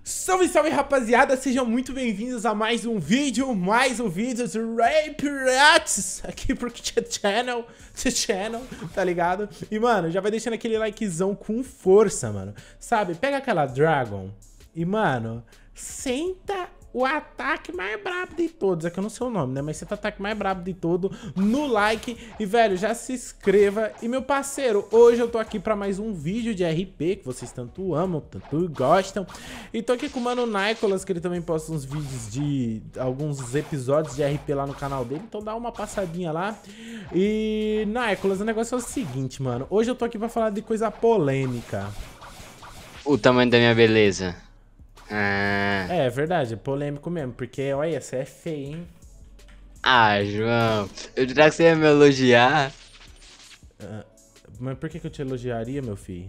Salve, salve, rapaziada, sejam muito bem-vindos a mais um vídeo do Ray Pirates aqui pro channel, tá ligado? E, mano, já vai deixando aquele likezão com força, mano, sabe? Pega aquela Dragon e, mano, senta o ataque mais brabo de todos. É que eu não sei o nome, né? Mas senta o ataque mais brabo de todo no like. E, velho, já se inscreva. E, meu parceiro, hoje eu tô aqui pra mais um vídeo de RP, que vocês tanto amam, tanto gostam. E tô aqui com o mano Nicolas, que ele também posta uns vídeos de alguns episódios de RP lá no canal dele. Então dá uma passadinha lá. E, Nicolas, o negócio é o seguinte, mano. Hoje eu tô aqui pra falar de coisa polêmica. O tamanho da minha beleza. É verdade, é polêmico mesmo, porque olha, você é feio, hein? João, eu jurava que você ia me elogiar. Mas por que eu te elogiaria, meu filho?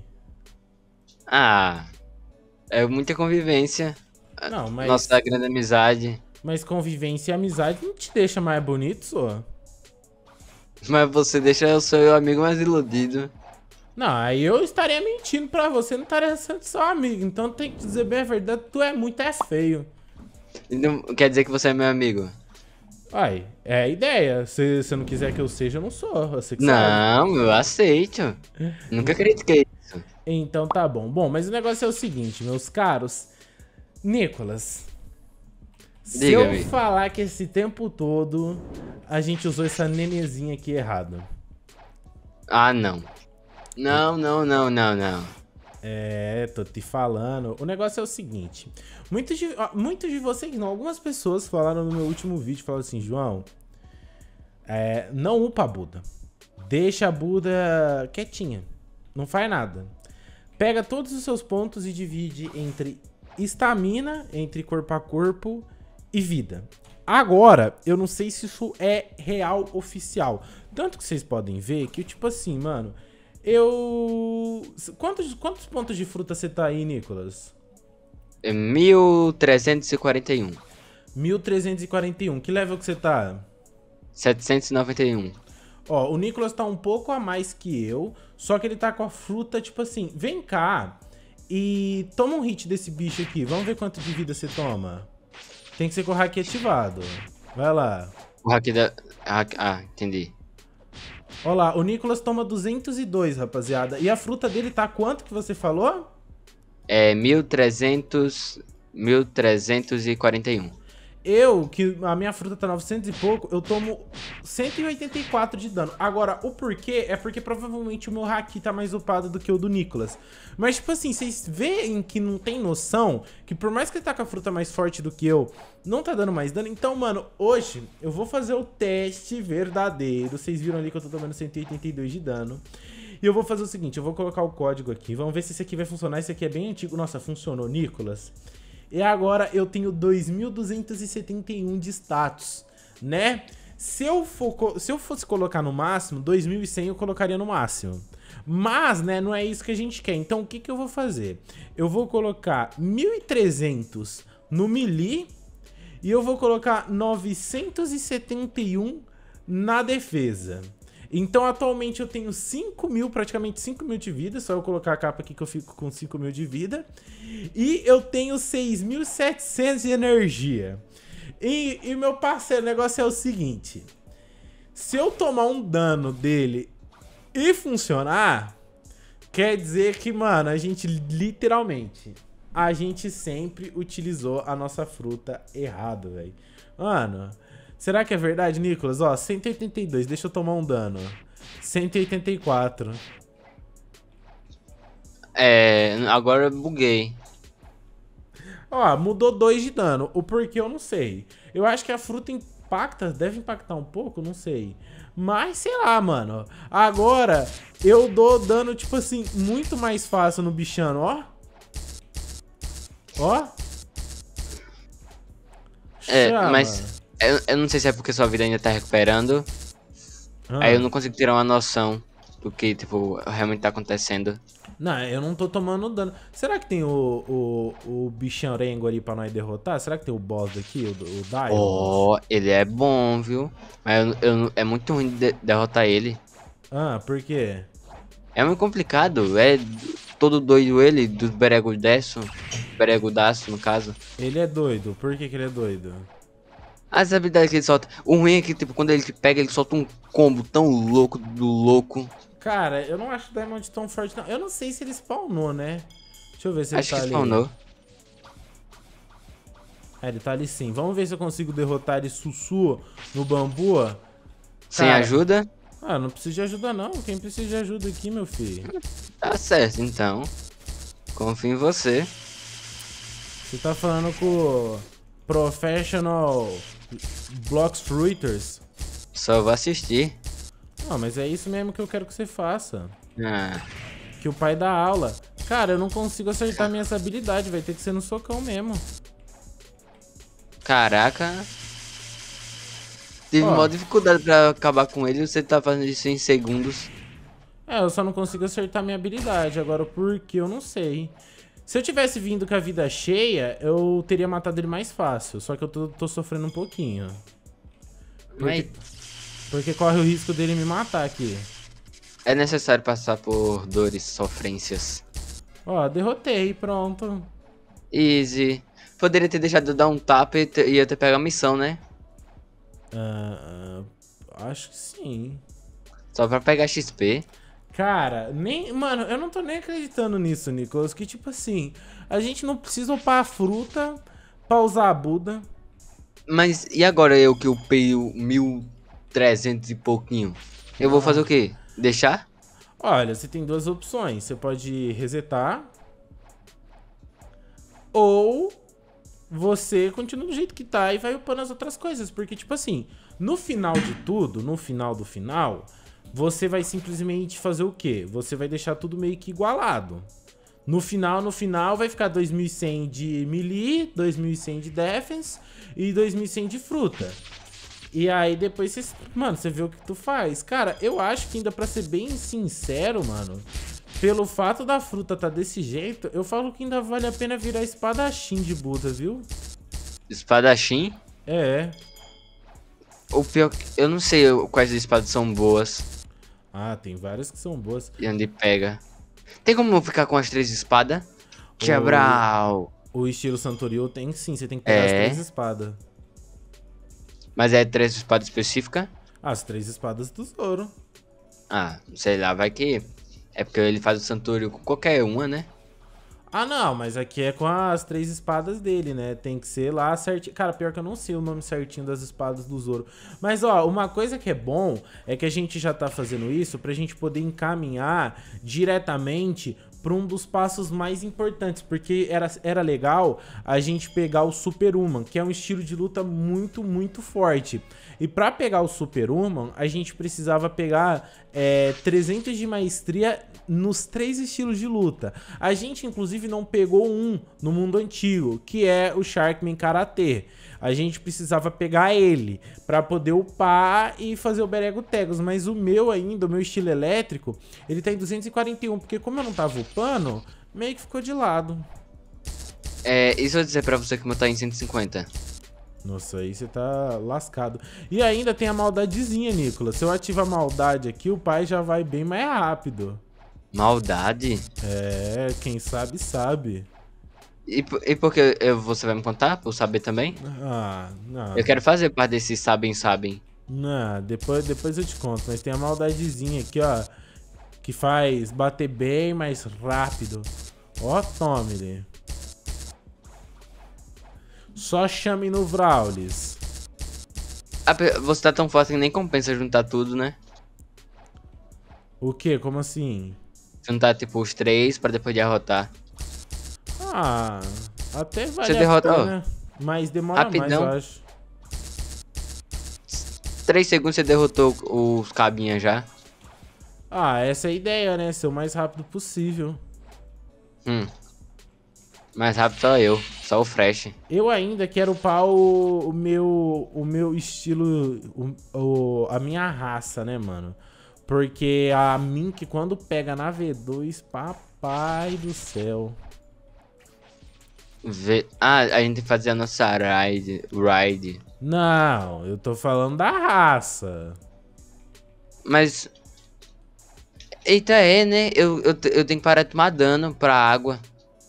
É muita convivência. Não, mas... Nossa grande amizade. Mas convivência e amizade não te deixa mais bonito, só? Mas você deixa o seu amigo mais iludido. Não, aí eu estaria mentindo pra você, não estaria sendo seu amigo. Então tem que dizer bem a verdade, tu é muito feio. Então, quer dizer que você é meu amigo? Ai, é a ideia. Se você não quiser que eu seja, eu não sou. Você que Não, eu aceito. Nunca critiquei isso. Então tá bom. Bom, mas o negócio é o seguinte, meus caros. Nicolas, se eu falar que esse tempo todo a gente usou essa nenezinha aqui errado. Não. Não. É, tô te falando. O negócio é o seguinte. Muitos de vocês, não, algumas pessoas falaram no meu último vídeo, falaram assim, João, não upa a Buda. Deixa a Buda quietinha. Não faz nada. Pega todos os seus pontos e divide entre estamina, entre corpo a corpo e vida. Agora, eu não sei se isso é real oficial. Tanto que vocês podem ver que, tipo assim, mano... Quantos pontos de fruta você tá aí, Nicolas? 1341. 1341. Que level que você tá? 791. Ó, o Nicolas tá um pouco a mais que eu, só que ele tá com a fruta, tipo assim, vem cá e toma um hit desse bicho aqui. Vamos ver quanto de vida você toma. Tem que ser com o hack ativado. Vai lá. O hack da... entendi. Olha lá, o Nicolas toma 202, rapaziada. E a fruta dele tá quanto que você falou? 1341. Que a minha fruta tá 900 e pouco, eu tomo 184 de dano. Agora, o porquê é porque provavelmente o meu haki tá mais upado do que o do Nicolas. Mas, tipo assim, vocês veem que não tem noção, que por mais que ele tá com a fruta mais forte do que eu, não tá dando mais dano. Então, mano, hoje eu vou fazer o teste verdadeiro. Vocês viram ali que eu tô tomando 182 de dano. E eu vou fazer o seguinte, eu vou colocar o código aqui. Vamos ver se esse aqui vai funcionar. Esse aqui é bem antigo. Nossa, funcionou, Nicolas. E agora eu tenho 2.271 de status, né? Se eu fosse colocar no máximo, 2.100 eu colocaria no máximo. Mas, né, não é isso que a gente quer. Então, o que que eu vou fazer? Eu vou colocar 1.300 no melee e eu vou colocar 971 na defesa. Então, atualmente eu tenho 5.000, praticamente 5.000 de vida. Só eu colocar a capa aqui que eu fico com 5.000 de vida. E eu tenho 6.700 de energia. E meu parceiro, o negócio é o seguinte. Se eu tomar um dano dele e funcionar, quer dizer que, mano, a gente literalmente... A gente sempre utilizou a nossa fruta errado, velho. Mano... Será que é verdade, Nicolas? Ó, 182, deixa eu tomar um dano. 184. Agora eu buguei. Ó, mudou 2 de dano. O porquê eu não sei. Eu acho que a fruta impacta, deve impactar um pouco, não sei. Mas, sei lá, mano. Agora, eu dou dano, tipo assim, muito mais fácil no bichano, ó. Ó. Chama. Mas... Eu não sei se é porque sua vida ainda tá recuperando. Aí eu não consigo tirar uma noção do que, tipo, realmente tá acontecendo. Não, eu não tô tomando dano. Será que tem o bicharengo ali pra nós derrotar? Será que tem o boss daqui, o Diamond? Ele é bom, viu? Mas é muito ruim de derrotar ele. Por quê? É muito complicado. É todo doido ele, do beregodaço. Beregodaço, no caso. Ele é doido. Por que que ele é doido? As habilidades que ele solta. O ruim é que, tipo, quando ele te pega, ele solta um combo tão louco do louco. Cara, eu não acho o Diamond tão forte, não. Eu não sei se ele spawnou, né? Deixa eu ver se ele Acho tá que ali. spawnou. É, ele tá ali sim. Vamos ver se eu consigo derrotar ele sussu no bambu. Sem Cara, ajuda? ah, não precisa de ajuda não. Quem precisa de ajuda aqui, meu filho? Tá certo, então. Confio em você. Você tá falando com o Professional Blocks Fruiters? Só vou assistir. Não, mas é isso mesmo que eu quero que você faça. Ah, Que o pai dá aula. Cara, eu não consigo acertar minhas habilidades. Vai ter que ser no socão mesmo. caraca. Tive Ó. maior dificuldade pra acabar com ele. Você tá fazendo isso em segundos. É, eu só não consigo acertar minha habilidade. Agora, o porquê eu não sei. Se eu tivesse vindo com a vida cheia, eu teria matado ele mais fácil. Só que eu tô sofrendo um pouquinho. Mas Porque corre o risco dele me matar aqui. é necessário passar por dores, sofrências. Ó, derrotei, pronto. Easy. Poderia ter deixado eu dar um tapa e ia ter pego a missão, né? Acho que sim. Só pra pegar XP. Cara, nem. Mano, eu não tô nem acreditando nisso, Nicolas. Que tipo assim, a gente não precisa upar a fruta pra usar a Buda. Mas e agora eu que upei o 1300 e pouquinho? Eu vou fazer o quê? Deixar? Olha, você tem duas opções. Você pode resetar. Ou você continua do jeito que tá e vai upando as outras coisas. Porque, tipo assim, no final de tudo, no final do final, você vai simplesmente fazer o quê? Você vai deixar tudo meio que igualado. No final vai ficar 2100 de melee, 2100 de defense e 2100 de fruta. E aí depois você, mano, você vê o que tu faz. Cara, eu acho que ainda pra ser bem sincero, mano, pelo fato da fruta tá desse jeito, eu falo que ainda vale a pena virar espadachim de Buda, viu? Espadachim? É. O pior, eu não sei quais espadas são boas Ah, tem várias que são boas. e onde pega. Tem como ficar com as 3 espadas? Quebral. O estilo Santorio tem sim, você tem que pegar as 3 espadas. Mas é 3 espadas específicas? As 3 espadas do Zoro. Ah, sei lá, vai que... É porque ele faz o Santuário com qualquer uma, né? Ah, não, mas aqui é com as 3 espadas dele, né? Tem que ser lá certinho. Cara, pior que eu não sei o nome certinho das espadas do Zoro. Mas, ó, uma coisa que é bom é que a gente já tá fazendo isso pra gente poder encaminhar diretamente pra um dos passos mais importantes. Porque era legal a gente pegar o Superhuman, que é um estilo de luta muito, muito forte. E pra pegar o Superhuman, a gente precisava pegar 300 de maestria nos 3 estilos de luta. A gente, inclusive, não pegou um no mundo antigo, que é o Sharkman Karate. A gente precisava pegar ele pra poder upar e fazer o Berego Tegos. Mas o meu ainda, o meu estilo elétrico, ele tá em 241, porque como eu não tava upando, meio que ficou de lado. Isso eu vou dizer pra você que o meu tá em 150. Nossa, aí você tá lascado. E ainda tem a maldadezinha, Nicolas. Se eu ativo a maldade aqui, o pai já vai bem mais rápido. Maldade? É, quem sabe, sabe. E por que você vai me contar? Pra eu saber também? Ah, não. Eu quero fazer parte desses sabem. Não, depois eu te conto. Mas tem a maldadezinha aqui, ó. Que faz bater bem mais rápido. Ó, tome-lhe. Só chame no Vraulis. Você tá tão forte que nem compensa juntar tudo, né? O quê? Como assim? Juntar, tipo, os 3 pra depois derrotar. Ah, até vale Você a derrota, pena. Mas demora rapidão. mais, eu acho. 3 segundos você derrotou os cabinhas já. Ah, essa é a ideia, né? Ser o mais rápido possível. Mais rápido só eu, só o Fresh. Eu ainda quero upar o meu estilo, a minha raça, né, mano? Porque a Mink, quando pega na V2, papai do céu. A gente fazia a nossa ride. Não, eu tô falando da raça. Mas Eita, é, né? Eu tenho que parar de tomar dano pra água.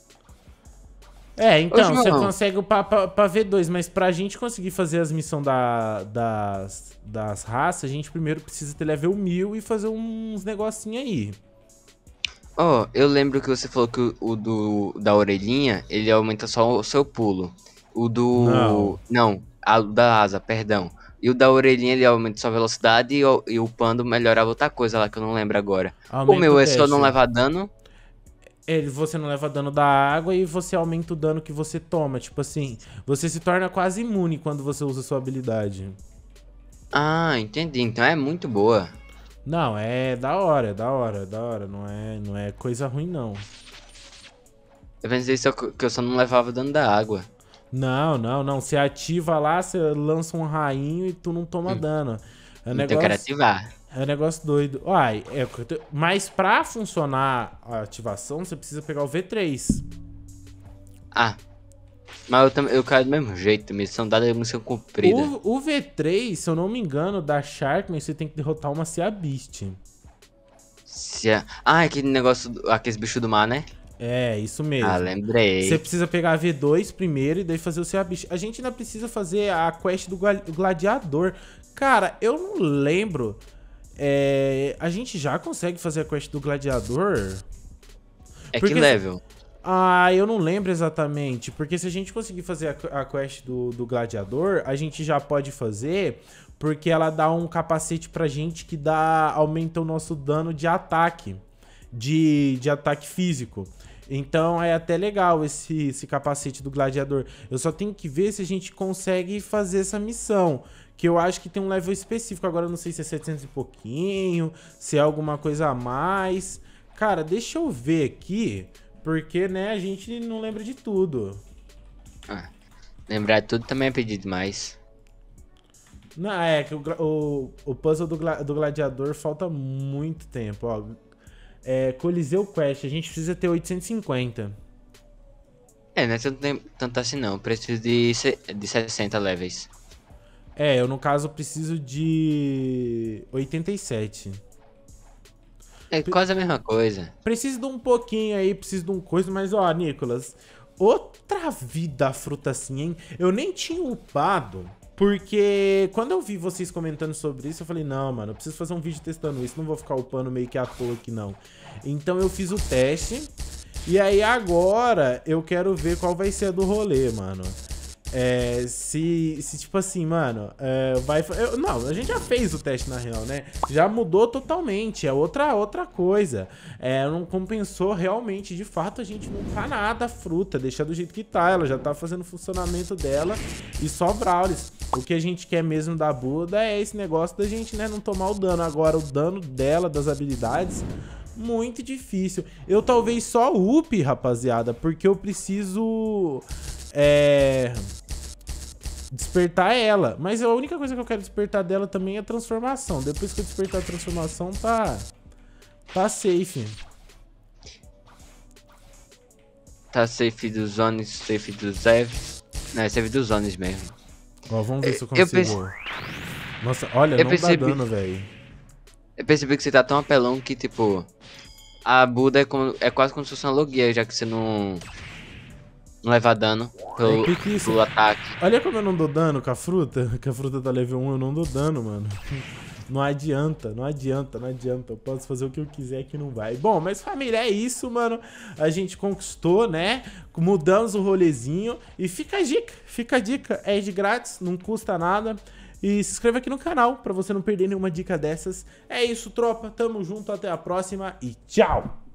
É, Ô, então, você João. consegue pra V2, mas pra gente conseguir fazer as missões das raças, a gente primeiro precisa ter level 1000 e fazer uns negocinho aí. Ó, eu lembro que você falou que da orelhinha, ele aumenta só o seu pulo. O Não. do... Não, o da asa, perdão. E o da orelhinha, ele aumenta sua velocidade e o pando melhorava outra coisa lá que eu não lembro agora. O Aumenta o meu é só não dash. levar dano. Você não leva dano da água e você aumenta o dano que você toma. Tipo assim, você se torna quase imune quando você usa sua habilidade. Ah, entendi. Então é muito boa. Não, é da hora, é da hora, é da hora. Não é coisa ruim, não. Eu pensei só que eu só não levava dano da água. Não, não, não. Você ativa lá, você lança um rainho e tu não toma dano. É um Então eu quero negócio, ativar. é um negócio doido. Uai, mas pra funcionar a ativação, você precisa pegar o V3. Ah, mas eu caio do mesmo jeito. Missão dada é missão cumprida. O V3, se eu não me engano, da Sharkman, você tem que derrotar uma Sea Beast. Ah, aquele negócio, aqueles bichos do mar, né? É, isso mesmo. Ah, lembrei. Você precisa pegar a V2 primeiro e daí fazer o Sea Beast. A gente ainda precisa fazer a quest do Gladiador. Cara, eu não lembro. A gente já consegue fazer a quest do Gladiador? É Porque que level? eu não lembro exatamente. Porque se a gente conseguir fazer a quest do Gladiador, a gente já pode fazer. Porque ela dá um capacete pra gente que aumenta o nosso dano de ataque. De ataque físico. Então é até legal esse capacete do Gladiador. Eu só tenho que ver se a gente consegue fazer essa missão. Que eu acho que tem um level específico. Agora eu não sei se é 700 e pouquinho, se é alguma coisa a mais. Cara, deixa eu ver aqui. Porque, né, a gente não lembra de tudo. Ah, lembrar tudo também é pedir demais. Não, é que o puzzle do Gladiador falta muito tempo, ó. Coliseu Quest, a gente precisa ter 850. Não é tanto assim não. Eu preciso de 60 levels. Eu no caso preciso de 87. É quase a mesma coisa. Preciso de um pouquinho aí, preciso de um coisa, mas ó, Nicolas, outra vida a fruta assim, hein? Eu nem tinha upado, porque quando eu vi vocês comentando sobre isso, eu falei, não, mano, eu preciso fazer um vídeo testando isso, não vou ficar upando meio que à toa aqui, não. Então eu fiz o teste, e aí agora eu quero ver qual vai ser a do rolê, mano. Se tipo assim, mano, não, a gente já fez o teste na real, né? Já mudou totalmente, é outra coisa. Não compensou realmente, de fato, a gente não tá nada a fruta, deixa do jeito que tá, ela já tá fazendo o funcionamento dela e só Brawlers. O que a gente quer mesmo da Buda é esse negócio da gente, né, não tomar o dano. Agora, o dano dela, das habilidades, muito difícil. Eu talvez só up, rapaziada, porque eu preciso... despertar ela. Mas a única coisa que eu quero despertar dela também é a transformação. Depois que eu despertar a transformação, tá safe. Tá safe dos zones, safe dos Ev. Não, é safe dos zones mesmo. Ó, vamos ver se eu consigo. Nossa, olha, não dá dano, velho. Eu percebi que você tá tão apelão que, tipo... A Buda é quase como se fosse uma logia, já que você não leva dano pelo ataque. Olha como eu não dou dano com a fruta. Que a fruta tá level 1, eu não dou dano, mano. Não adianta, não adianta, não adianta. Eu posso fazer o que eu quiser que não vai. Bom, mas família, é isso, mano. A gente conquistou, né? Mudamos o rolezinho. E fica a dica. É de grátis, não custa nada. E se inscreva aqui no canal pra você não perder nenhuma dica dessas. É isso, tropa. Tamo junto, até a próxima e tchau!